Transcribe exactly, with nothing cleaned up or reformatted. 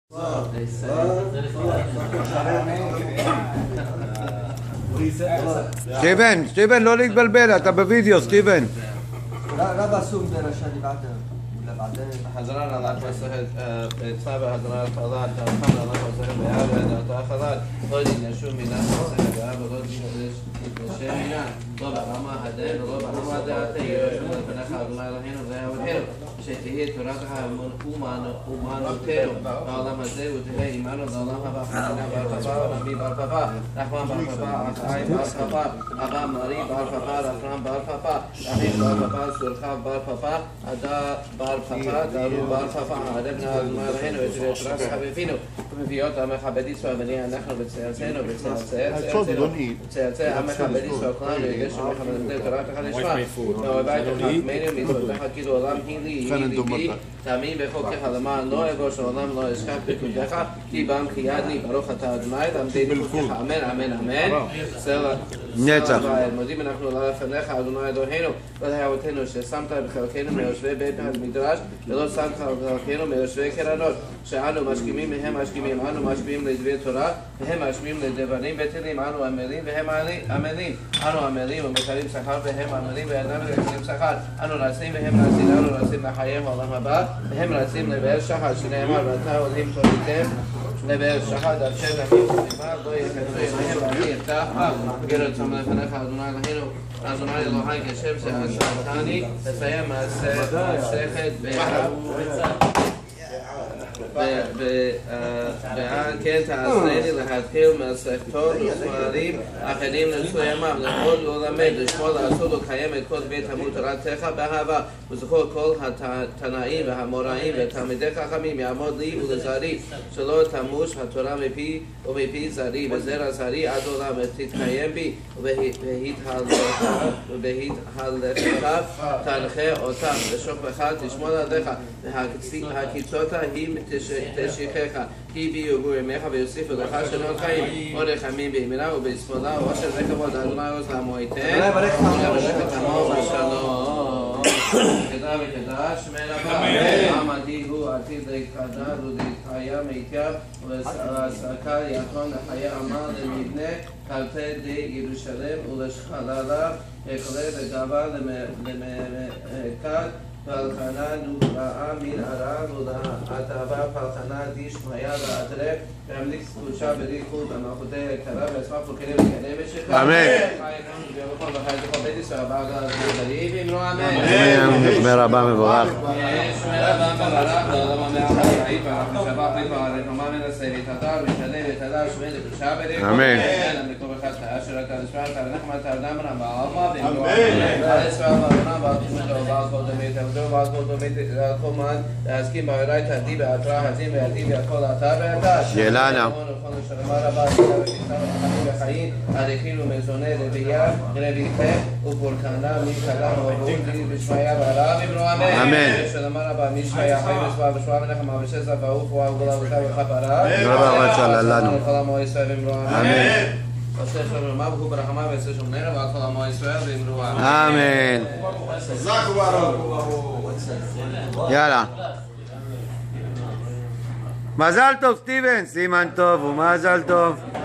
סטיבן, סטיבן, לא להתבלבל, אתה בווידאו, סטיבן. רב אסום דרשני בעדה. حضران الله مسهل اتصاب حضران الله تفهم الله مسهل بياب هذا خلاص قد نشوف من مسهل بياب قد نشوف من طبعا ما هذا طبعا ما هذا يشوف بنخ الله هنا وذا وهنا شيء تراثها من أمان أمان وتيرو الله مسهل وتهي إيمان الله ما بحنا بارفا نبي بارفا رحمن بارفا أخاي بارفا أبا مري بارفا رحمن بارفا رحيم بارفا سرخاب بارفا أدا بارفا دارو بارفا عربنا ما هنا وجري تراث حبيبينو في يوم أما خبدي سوى مني نحن بتسألسين وبتسألسين بتسألسين أما خبدي سوى كلام يجلس ما خبدي بدي تراث خليش ما وبعد خميني وميزو تحت كده والله هيلي هيلي تامين بخوك خدمة لا يقولش والله لا يسكت بكل دقة كي بام خيادني بروح تادماي دام دين بخوك أمين أمين أمين سلا نتاح المديم نحن لا فنخ أدوناي دوهينو وده هوتينو شسمت بخلكينو ميوشوي بيت المدرج لو سام خلكينو ميوشوي كرانوش شأنو مشكيمين مهم مشكيمين أنو مشكيمين لدبي ترى هم مشكيمين لدبرين بتلين أنو أملين وهم أملين أنو أملين ومثالين سخار وهم أملين وأنا بكلم سخار أنو راسين وهم راسين أنو راسين نحيم والله ما بعد هم راسين لبير شهر شنو ما بتها وهم توليتهم لبير شهر در شهر نحيم ما ضوي كتير هم بعدين تاها غير ثمن فنخ أدوناي هينو أدوناي الله هاي كشمس ثاني تسيم السخد ועל כן תעשני להתחיל מהסקטור וספרים אחרים מסוימם לכל ולמד לשמור לעשות ולקיים את כל בית תלמוד תורתך באהבה וזכור כל התנאים והאמוראים ותלמידי חכמים יעמוד לי ולזרעי שלא תמוש התורה מפי ומפי זרעי וזרע זרעי עד עולם ותתקיים בי ובהתהלכך תנחה אותם ושוכבך תשמור עליך והקיצותה היא תשיחך כי בי יגור ימיך ויוסיפו לך שנות חיים עוד רחמים בימינה ובשמאלה ואושר וכבוד אדוני עוז לעמו ייתן ולברך עמו בשלום כדאי וכדאי שמנה בה עמדי הוא עתיד להתחדד ולהתקיים היטב ולעסקה יתון לחיי עמל למבנה כלפי די ירושלים ולשכללה יכלה וגאווה למרכז פלחנה נוראה מן הרע ולהטבה פלחנה דשמיא ואדרק והמליק קדושה בריחוד במלכותי יקרה ועצמה פולחנים לקדם בשלך אמן שמר רבה מבורך שמר רבה מבורך לעולם המאה החיים ואנחנו שבח ליפה הרחמה מנסה להתהדר ותהדר ותהדר שמי לקדושה בריחוד אמן למקום אחד אשר אתה נשמע אתה ונחמה אתה אדם רמה אמה אמן על ישראל ואמונה ועל תשמתו ועל כל דמית ועל כל דמית ועל כל מן להסכים בעירי תהדי בהתראה הזים וידי והכל אתה ואתה שאלנה הליכין ומזוני רבייה רביכם ופורקנה מכלה ועבור בשמיה והרעה אמרו אמן שלמה רבה משמיה חיים ושבעה ושבעה מנחמה ושסע ואוף ועגולה ותא וכפרה רבה רצה לנו וכל עמו ישראל אמרו אמן עושה שלום רמה והוא ברחמה ועשה שום נראה ועל כל עמו ישראל ואמרו אמן יאללה מזל טוב סטיבן, סימן טוב ומזל טוב